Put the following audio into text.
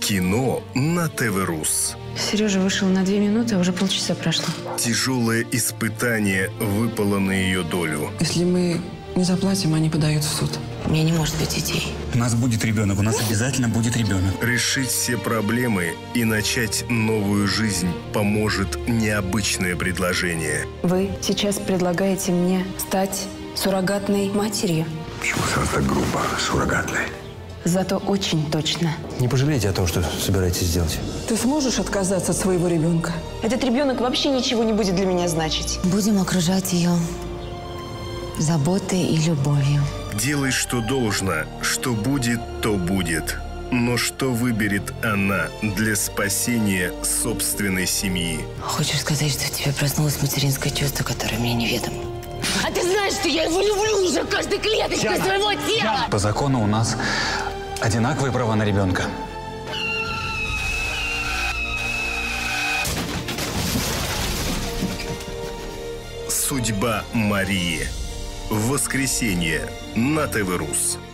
Кино на ТВ-Рус. Сережа вышел на 2 минуты, а уже полчаса прошло. Тяжелое испытание выпало на ее долю. Если мы не заплатим, они подают в суд. У меня не может быть детей. У нас будет ребенок, у нас обязательно будет ребенок. Решить все проблемы и начать новую жизнь поможет необычное предложение. Вы сейчас предлагаете мне стать суррогатной матерью? Почему сразу так грубо, суррогатной? Зато очень точно. Не пожалеете о том, что собираетесь сделать? Ты сможешь отказаться от своего ребенка? Этот ребенок вообще ничего не будет для меня значить. Будем окружать ее заботой и любовью. Делай, что должно, что будет, то будет. Но что выберет она для спасения собственной семьи? Хочешь сказать, что в тебе проснулось материнское чувство, которое мне неведомо? А ты знаешь, что я его люблю уже каждой клеточкой своего тела? По закону у нас одинаковые права на ребенка. Судьба Марии. В воскресенье на ТВ-Рус.